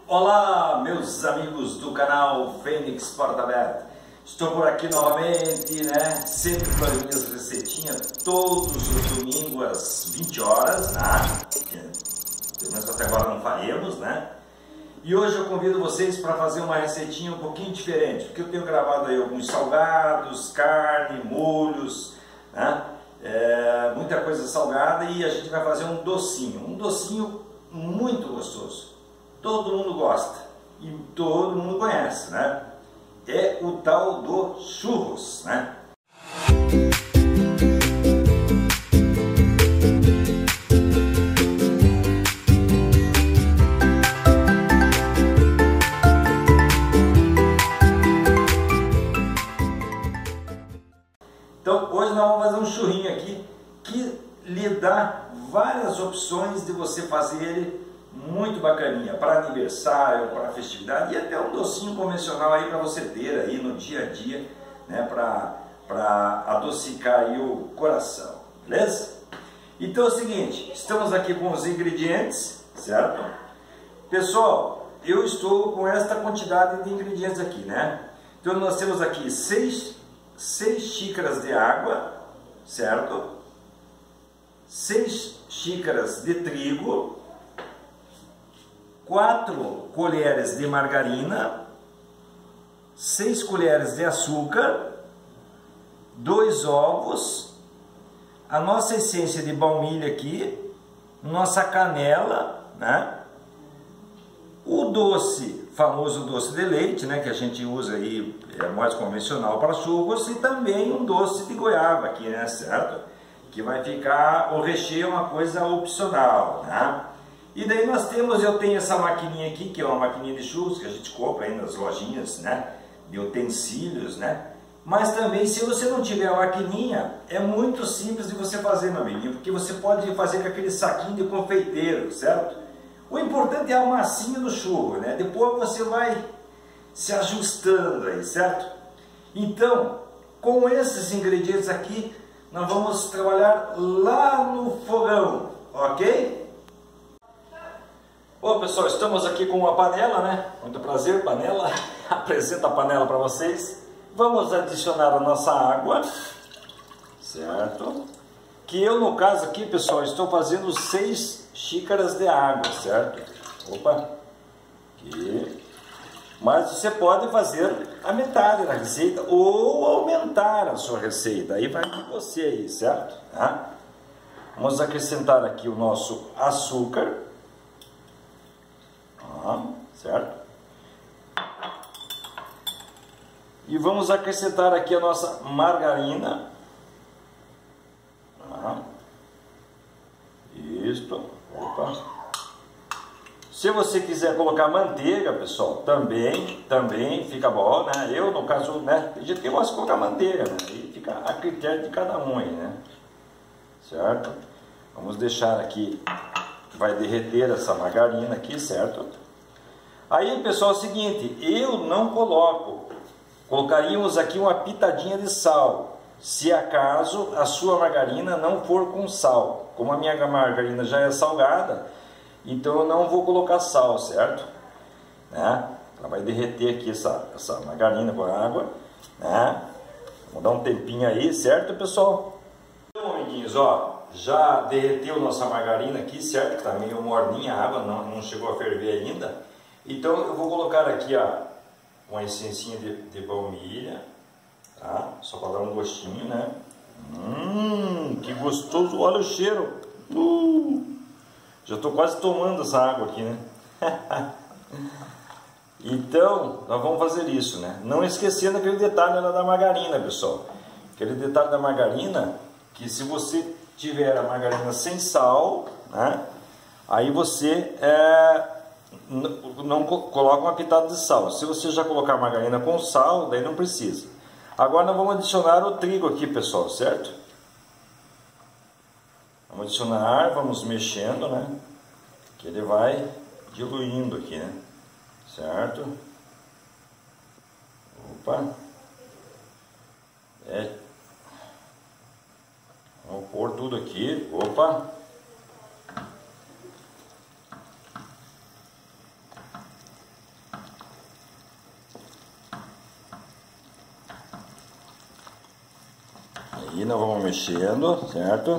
Olá, meus amigos do canal Fênix Porta Aberta. Estou por aqui novamente, né? Sempre com as minhas receitinhas, todos os domingos às 20 horas, né? Pelo menos até agora não faremos, né? E hoje eu convido vocês para fazer uma receitinha um pouquinho diferente, porque eu tenho gravado aí alguns salgados, carne, molhos, né? Muita coisa salgada, e a gente vai fazer um docinho muito gostoso. Todo mundo gosta e todo mundo conhece, né? É o tal do churros, né? Então hoje nós vamos fazer um churrinho aqui que lhe dá várias opções de você fazer ele muito bacaninha para aniversário, para festividade, e até um docinho convencional aí para você ter aí no dia a dia, né, para adocicar aí o coração, beleza? Então é o seguinte, estamos aqui com os ingredientes, certo? Pessoal, eu estou com esta quantidade de ingredientes aqui, né? Então nós temos aqui 6 xícaras de água, certo? 6 xícaras de trigo, 4 colheres de margarina, 6 colheres de açúcar, 2 ovos, a nossa essência de baunilha aqui, nossa canela, né? O doce, famoso doce de leite, né? Que a gente usa aí, é mais convencional para churros, e também um doce de goiaba aqui, né? Certo? Que vai ficar, o recheio é uma coisa opcional, né? E daí eu tenho essa maquininha aqui, que é uma maquininha de churros, que a gente compra aí nas lojinhas, né, de utensílios, né. Mas também, se você não tiver a maquininha, é muito simples de você fazer, meu amiguinho, porque você pode fazer com aquele saquinho de confeiteiro, certo? O importante é a massinha do churro, né, depois você vai se ajustando aí, certo? Então, com esses ingredientes aqui, nós vamos trabalhar lá no fogão, ok? Bom, pessoal, estamos aqui com uma panela, né? Muito prazer, panela. Apresento a panela para vocês. Vamos adicionar a nossa água, certo? Que eu, no caso aqui, pessoal, estou fazendo 6 xícaras de água, certo? Opa! Aqui. Mas você pode fazer a metade da receita ou aumentar a sua receita. Aí vai de você aí, certo? Tá? Vamos acrescentar aqui o nosso açúcar. Certo? E vamos acrescentar aqui a nossa margarina. Isto. Opa. Se você quiser colocar manteiga, pessoal, também fica bom, né? Eu, no caso, né, tem gente que gosta de colocar manteiga, né? E fica a critério de cada um aí, né? Certo? Vamos deixar aqui, vai derreter essa margarina aqui, certo? Aí, pessoal, é o seguinte, eu não colocaríamos aqui uma pitadinha de sal, se acaso a sua margarina não for com sal. Como a minha margarina já é salgada, então eu não vou colocar sal, certo? Né? Ela vai derreter aqui essa margarina com a água, né? Vamos dar um tempinho aí, certo, pessoal? Então, amiguinhos, ó, já derreteu nossa margarina aqui, certo? Tá meio morninha a água, não chegou a ferver ainda. Então eu vou colocar aqui, ó, uma essencinha de baunilha, tá? Só para dar um gostinho, né? Que gostoso, olha o cheiro. Já estou quase tomando essa água aqui, né? Então, nós vamos fazer isso, né? Não esquecendo aquele detalhe da margarina, pessoal. Aquele detalhe da margarina, que se você tiver a margarina sem sal, né? Aí você não coloca uma pitada de sal. Se você já colocar a margarina com sal, daí não precisa. Agora nós vamos adicionar o trigo aqui, pessoal, certo? Vamos adicionar, vamos mexendo, né? Que ele vai diluindo aqui, né? Certo? Opa! Vamos pôr tudo aqui. Opa! Aí nós vamos mexendo, certo?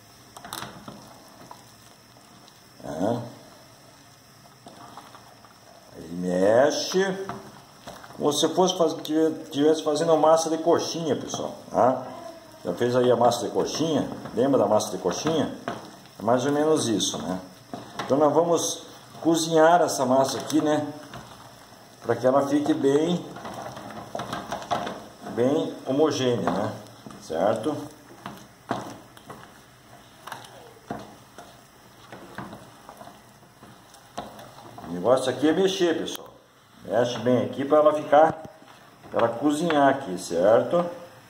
Aí mexe. Como se estivesse fazendo massa de coxinha, pessoal. Tá? Já fez aí a massa de coxinha? Lembra da massa de coxinha? É mais ou menos isso, né? Então nós vamos cozinhar essa massa aqui, né? Para que ela fique bem homogênea, né? Certo? O negócio aqui é mexer, pessoal. Mexe bem aqui para ela ficar, para ela cozinhar aqui, certo?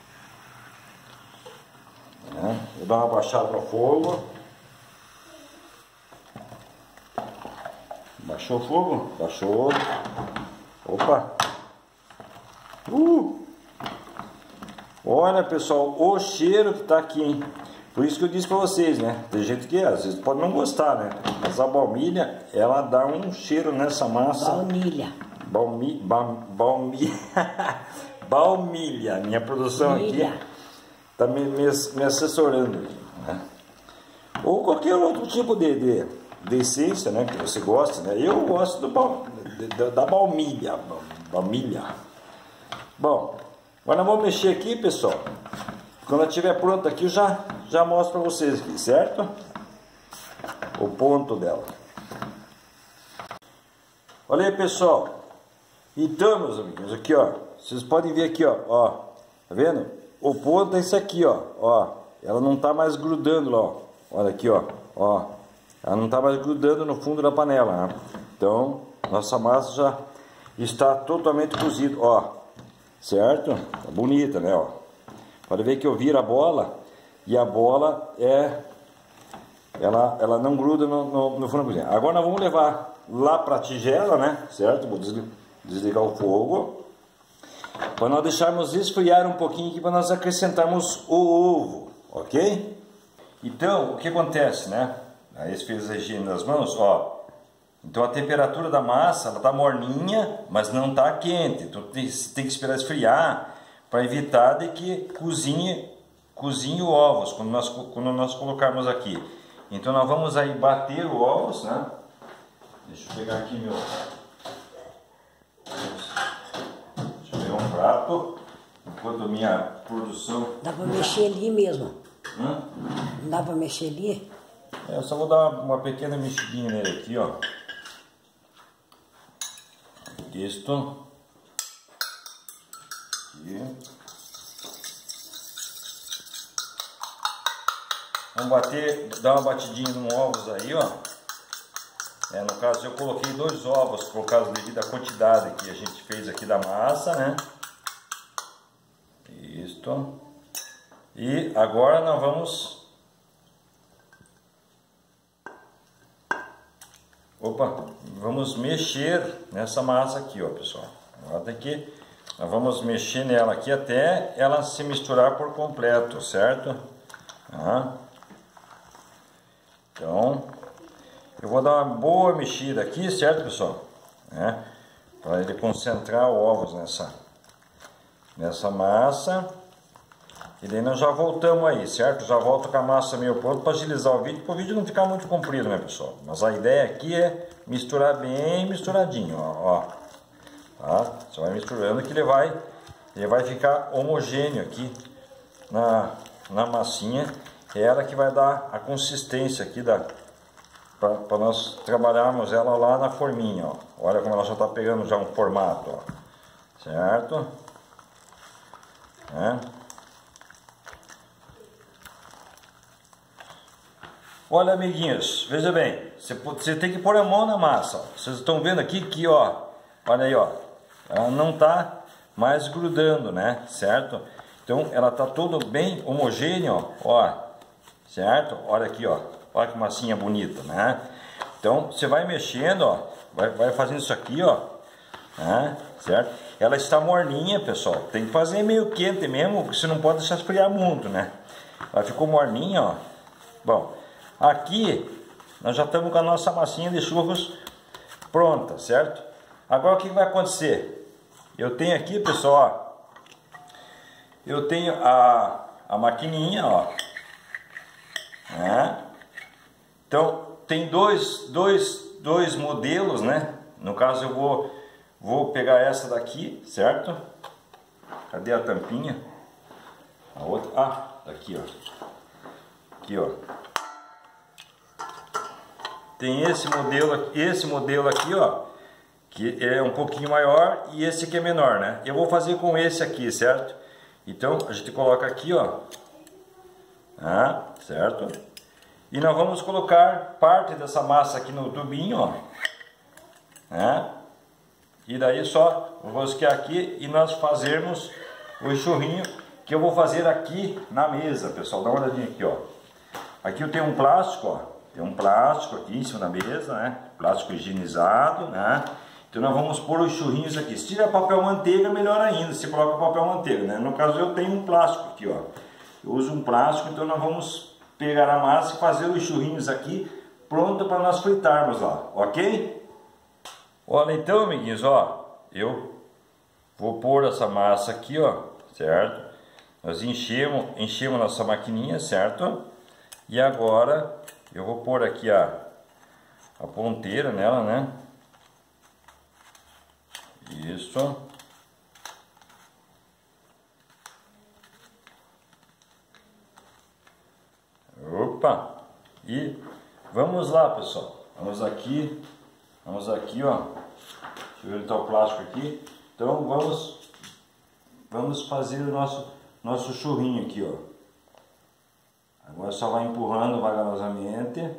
Vou dar uma baixada no fogo. Baixou o fogo? Baixou. Opa! Olha, pessoal, o cheiro que tá aqui, hein? Por isso que eu disse para vocês, né? Tem gente que às vezes pode não gostar, né? Mas a baunilha, ela dá um cheiro nessa massa. Baunilha. Baunilha. Minha produção aqui tá me assessorando, né? Ou qualquer outro tipo de essência, né? Que você gosta, né? Eu gosto da baunilha. Bom, agora vamos mexer aqui, pessoal. Quando ela estiver pronta aqui, eu já mostro para vocês aqui, certo? O ponto dela. Olha aí, pessoal. Então, meus amigos, aqui, ó. Vocês podem ver aqui, ó. Tá vendo? O ponto é esse aqui, ó. Ela não tá mais grudando lá, ó. Olha aqui, ó. Ela não tá mais grudando no fundo da panela, né? Então, nossa massa já está totalmente cozida, ó. Certo? Tá bonita, né, ó. Pode ver que eu viro a bola e a bola ela não gruda no fundo da cozinha. Agora nós vamos levar lá para a tigela, né? Certo? Vou desligar o fogo para nós deixarmos esfriar um pouquinho aqui para nós acrescentarmos o ovo, ok? Então, o que acontece, né? Aí você fez a higiene das mãos, ó. Então a temperatura da massa, ela tá morninha, mas não tá quente. Então tem que esperar esfriar para evitar de que cozinhe os ovos quando nós colocarmos aqui. Então nós vamos aí bater os ovos, né? Deixa eu pegar aqui deixa eu pegar um prato enquanto a minha produção. Dá para mexer ali mesmo? Não dá para mexer ali? Eu só vou dar uma pequena mexidinha nele aqui, ó. Isto. Aqui. Vamos dar uma batidinha nos ovos aí, ó. No caso eu coloquei 2 ovos por causa devido à quantidade que a gente fez aqui da massa, né? Isto. E agora nós vamos mexer nessa massa aqui, ó, pessoal. Agora aqui, nós vamos mexer nela aqui até ela se misturar por completo, certo? Então, eu vou dar uma boa mexida aqui, certo, pessoal? Para ele concentrar os ovos nessa massa. E daí nós já voltamos aí, certo? Já volto com a massa meio pronta para agilizar o vídeo, para o vídeo não ficar muito comprido, né, pessoal? Mas a ideia aqui é misturar bem misturadinho, ó. Tá? Você vai misturando que ele vai ficar homogêneo aqui na massinha. É ela que vai dar a consistência aqui para nós trabalharmos ela lá na forminha, ó. Olha como ela já está pegando já um formato, ó. Certo? Olha, amiguinhos, veja bem, você tem que pôr a mão na massa, ó. Vocês estão vendo aqui que, ó, olha aí, ó, ela não está mais grudando, né, certo? Então ela está toda bem homogênea, ó, certo? Olha aqui, ó, olha que massinha bonita, né? Então você vai mexendo, ó, vai fazendo isso aqui, ó, certo? Ela está morninha, pessoal, tem que fazer meio quente mesmo, porque você não pode deixar esfriar muito, né? Ela ficou morninha, ó. Bom, aqui nós já estamos com a nossa massinha de churros pronta, certo? Agora o que vai acontecer? Eu tenho aqui, pessoal, ó, eu tenho a maquininha, ó. Então tem dois modelos, né? No caso eu vou pegar essa daqui, certo? Cadê a tampinha? A outra, tá aqui, ó. Aqui, ó. Tem esse modelo aqui, ó, que é um pouquinho maior, e esse aqui é menor, né? Eu vou fazer com esse aqui, certo? Então a gente coloca aqui, ó, certo? E nós vamos colocar parte dessa massa aqui no tubinho, ó, e daí só rosquear aqui e nós fazermos o enxurrinho que eu vou fazer aqui na mesa, pessoal. Dá uma olhadinha aqui, ó. Aqui eu tenho um plástico, ó. Tem um plástico aqui em cima da mesa, né? Plástico higienizado, né? Então nós vamos pôr os churrinhos aqui. Se tiver papel manteiga, melhor ainda. Você coloca papel manteiga, né? No caso eu tenho um plástico aqui, ó. Eu uso um plástico, então nós vamos pegar a massa e fazer os churrinhos aqui, pronto para nós fritarmos lá, ok? Olha então, amiguinhos, ó, eu vou pôr essa massa aqui, ó, certo? Nós enchemos nossa maquininha, certo? E agora eu vou pôr aqui a ponteira nela, né? Isso. Opa! E vamos lá, pessoal. Vamos aqui, ó. Deixa eu ver onde está o plástico aqui. Então vamos fazer o nosso churrinho aqui, ó. Agora só vai empurrando vagarosamente.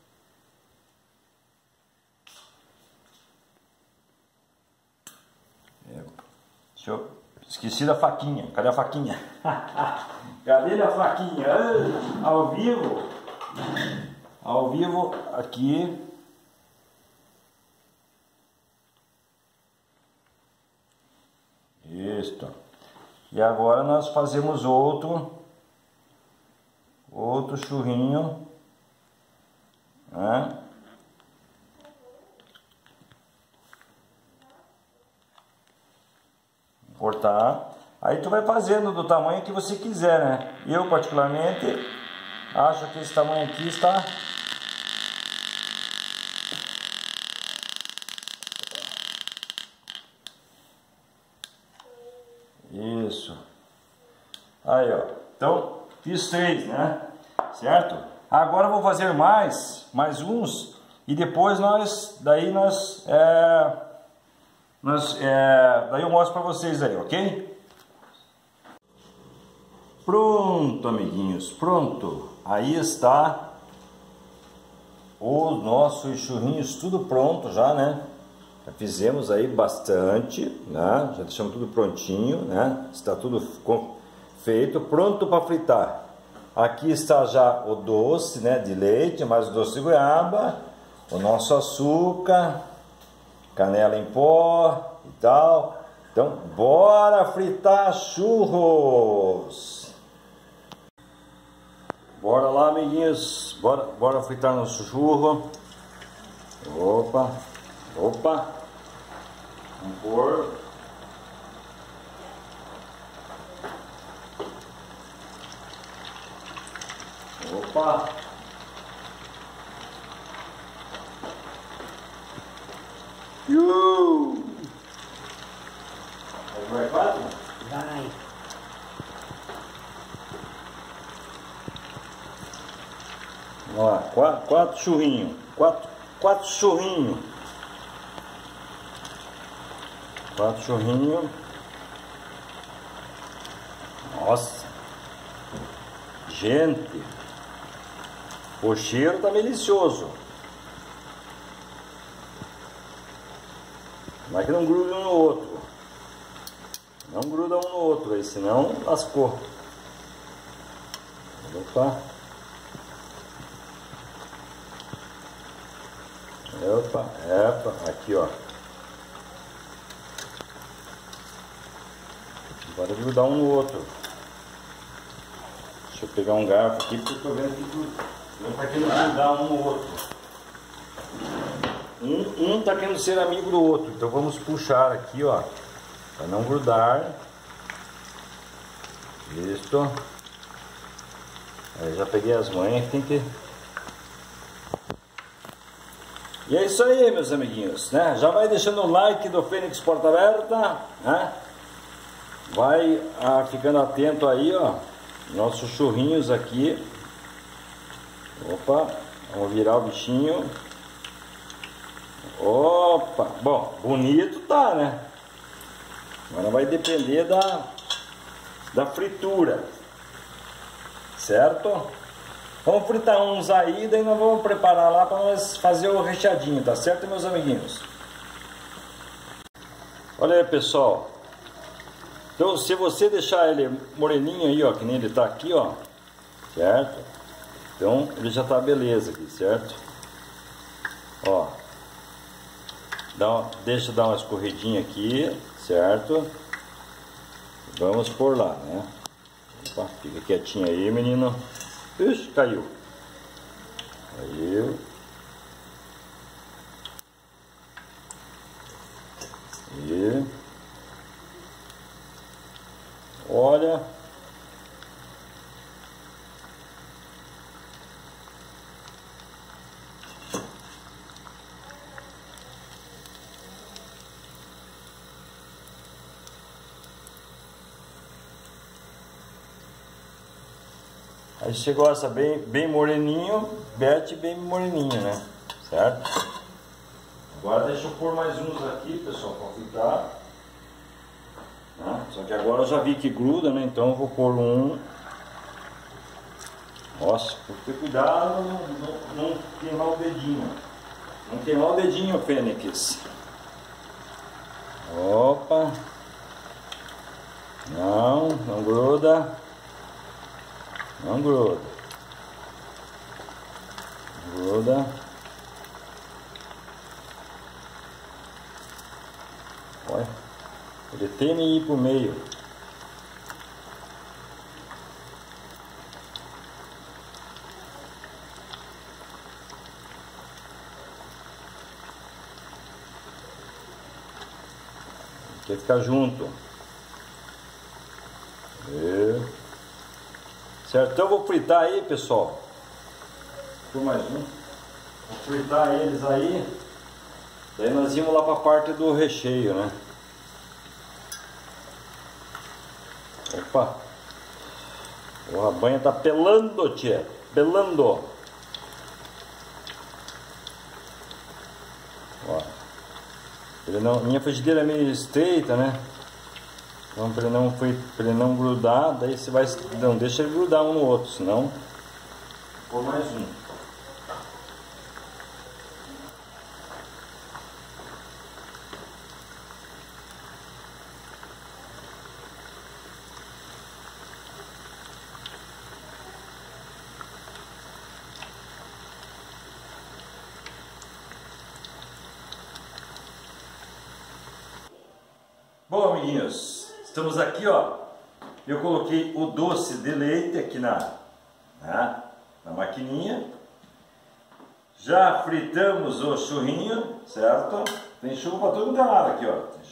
Esqueci da faquinha. Cadê a faquinha? Cadê a faquinha? Ao vivo. Ao vivo aqui. Isso. E agora nós fazemos outro churrinho, né? Cortar. Aí tu vai fazendo do tamanho que você quiser, né? Eu particularmente acho que esse tamanho aqui está isso. Aí, ó. Então fiz 3, né? Certo? Agora eu vou fazer mais uns e depois daí eu mostro para vocês aí, ok? Pronto, amiguinhos, pronto. Aí está os nossos churrinhos tudo pronto já, né? Já fizemos aí bastante, né? Já deixamos tudo prontinho, né? Está tudo feito, pronto para fritar. Aqui está já o doce, né, de leite, mais o doce de goiaba, o nosso açúcar, canela em pó e tal. Então, bora fritar churros! Bora lá, amiguinhos, bora fritar nosso churro. Opa, vamos pôr. Opa! Vai, quatro? Vai. Vamos lá, quatro churrinhos. Quatro churrinhos. 4 churrinhos. Nossa! Gente! O cheiro tá delicioso. Mas que não gruda um no outro. Não gruda um no outro aí, senão lascou. Opa! Aqui, ó. Agora grudar um no outro. Deixa eu pegar um garfo aqui porque eu tô vendo que tá querendo grudar um no outro. Um tá querendo ser amigo do outro, então vamos puxar aqui, ó, para não grudar. Isso. Aí já peguei as manhas, tem que... E é isso aí, meus amiguinhos, né? Já vai deixando o like do Fênix Porta Aberta, né? Vai ficando atento aí, ó. Nossos churrinhos aqui. Opa, vamos virar o bichinho. Opa, bom, bonito tá, né? Agora vai depender da fritura, certo? Vamos fritar uns aí, daí nós vamos preparar lá para nós fazer o recheadinho, tá certo, meus amiguinhos? Olha aí, pessoal. Então, se você deixar ele moreninho aí, ó, que nem ele tá aqui, ó, certo? Então, ele já tá beleza aqui, certo? Ó, deixa dar uma escorridinha aqui, certo? Vamos por lá, né? Opa, fica quietinho aí, menino. Ixi, caiu. Caiu. E... olha. Aí você gosta bem moreninho, bete bem moreninho, né? Certo? Agora deixa eu pôr mais uns aqui, pessoal, para fritar. Só que agora eu já vi que gruda, né? Então eu vou pôr um. Nossa, tem que ter cuidado, não queimar o dedinho. Não queimar o dedinho, Fênix. Opa. Não gruda. Não gruda. Gruda. Olha. Ele teme ir pro meio. Quer ficar junto. Certo? Então eu vou fritar aí, pessoal. Por mais um. Vou fritar eles aí. Daí nós vamos lá para a parte do recheio, né? Opa! A banha tá pelando, tia. Pelando. Ó. Minha frigideira é meio estreita, né? Então para ele não grudar, daí você vai... Não, deixa ele grudar um no outro, senão... Vou pôr mais um. Bom, amiguinhos, estamos aqui, ó. Eu coloquei o doce de leite aqui na maquininha. Já fritamos o churrinho, certo? Tem churro para todo lado aqui, ó. Tem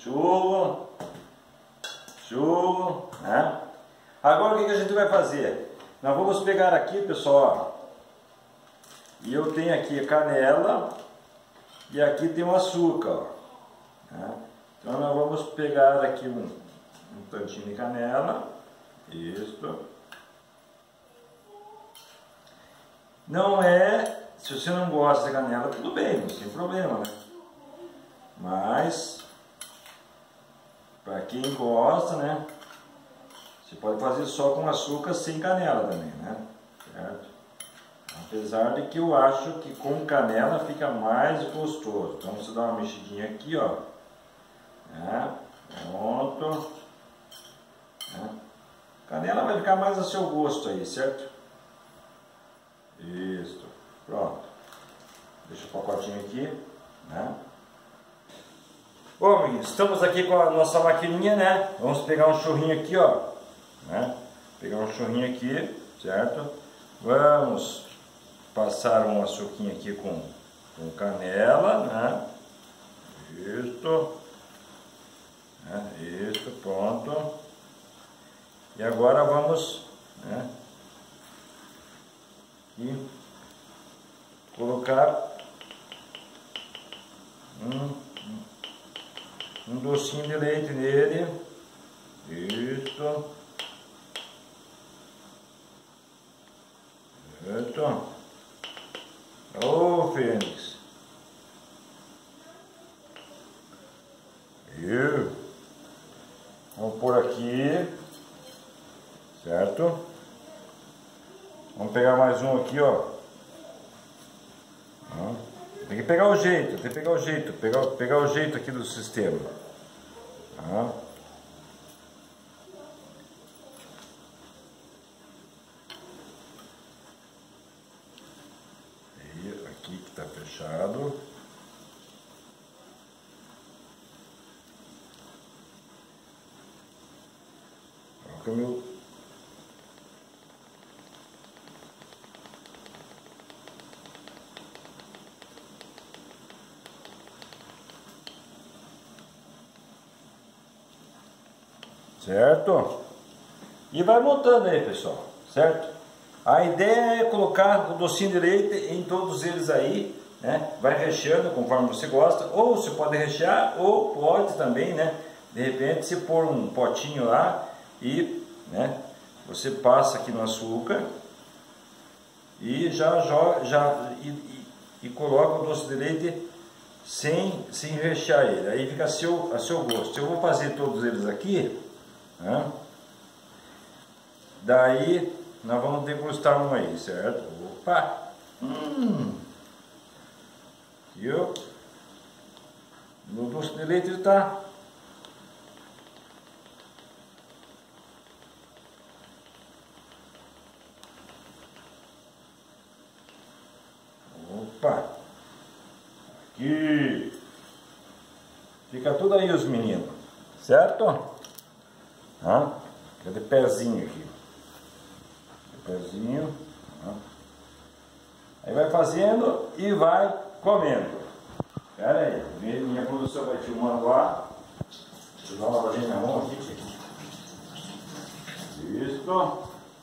churro, né? Agora o que a gente vai fazer? Nós vamos pegar aqui, pessoal, ó. E eu tenho aqui a canela e aqui tem o açúcar, ó. Né? Então nós vamos pegar aqui um tantinho de canela, isto. Não é, se você não gosta de canela, tudo bem, não tem problema, né? Mas, para quem gosta, né? Você pode fazer só com açúcar sem canela também, né? Certo? Apesar de que eu acho que com canela fica mais gostoso. Então você dá uma mexidinha aqui, ó. Pronto. Canela vai ficar mais a seu gosto aí, certo? Isso. Pronto. Deixa o pacotinho aqui, né? Bom, amiguinhos, estamos aqui com a nossa maquininha, né? Vamos pegar um churrinho aqui, ó, né? Pegar um churrinho aqui, certo? Vamos passar um açuquinho aqui com canela, né? Isto. Isso, pronto. E agora vamos, né, colocar um docinho de leite nele. Isso. Certo. Ô, Fênix. E vamos pôr aqui. Certo? Vamos pegar mais um aqui, ó. Tem que pegar o jeito, tem que pegar o jeito, pegar o jeito aqui do sistema. E aqui que tá fechado. Coloca o meu. Certo? E vai montando aí, pessoal, certo? A ideia é colocar o docinho de leite em todos eles aí, né? Vai recheando conforme você gosta, ou você pode rechear, ou pode também, né? De repente você pôr um potinho lá e, né? Você passa aqui no açúcar e já joga, e coloca o doce de leite sem rechear ele. Aí fica a seu gosto. Eu vou fazer todos eles aqui. Daí nós vamos degustar um aí, certo? Opa! E o doce de leite está aqui. Fica tudo aí os meninos, certo? Cadê pezinho aqui? Pezinho. Aí vai fazendo e vai comendo. Pera aí, minha produção vai filmando lá. Deixa eu dar uma lavadinha na mão aqui. Isso.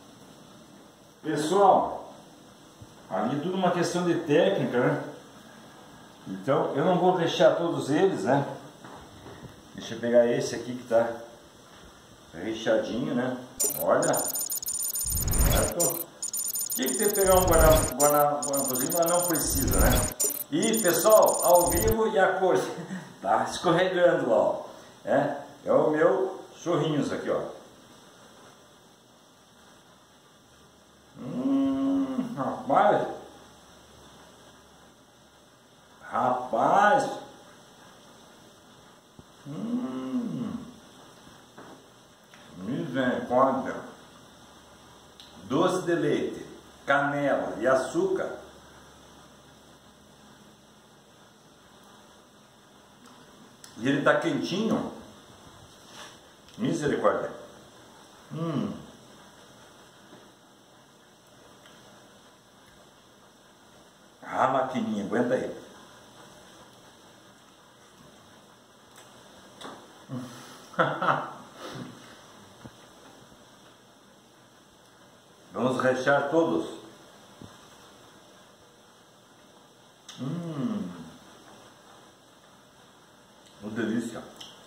Pessoal, ali tudo uma questão de técnica, né? Então eu não vou deixar todos eles, né? Deixa eu pegar esse aqui que tá recheadinho, né? Olha, certo? Tinha que ter pegar um guanapozinho, mas não precisa, né? E pessoal, ao vivo e a cor tá escorregando lá, ó. É o meu churrinhos aqui, ó. Rapaz, misericórdia. Doce de leite, canela e açúcar. E ele tá quentinho. Misericórdia. Ah, maquininha, aguenta aí. Vamos rechear todos. Uma delícia.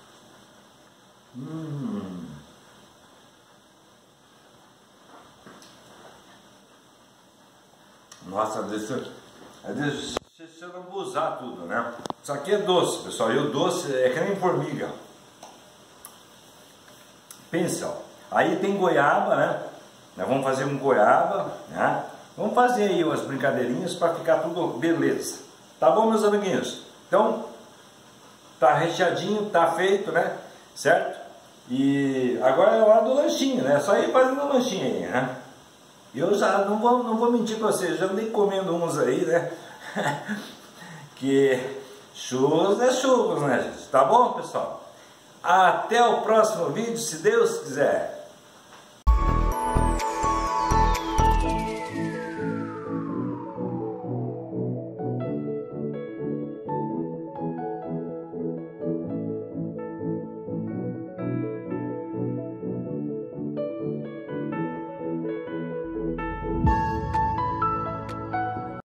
Nossa, deixa eu não abusar tudo, né? Isso aqui é doce, pessoal. E o doce é que nem formiga. Pensa, ó. Aí tem goiaba, né? Nós vamos fazer um goiaba, né? Vamos fazer aí umas brincadeirinhas para ficar tudo beleza. Tá bom, meus amiguinhos? Então, tá recheadinho, tá feito, né? Certo? E agora é a hora do lanchinho, né? Só ir fazendo o lanchinho aí, né? Eu já não vou mentir para vocês, já andei comendo uns aí, né? Que churros é churros, né, gente? Tá bom, pessoal? Até o próximo vídeo, se Deus quiser.